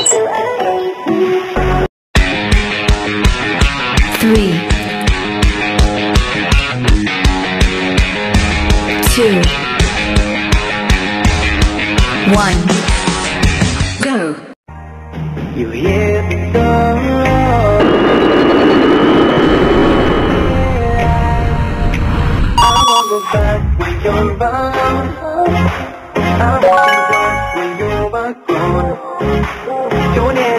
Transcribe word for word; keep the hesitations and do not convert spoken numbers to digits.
Three, two, one, go. You hear the door. I wanna go back when you're gone. I wanna go back when you're gone. Your name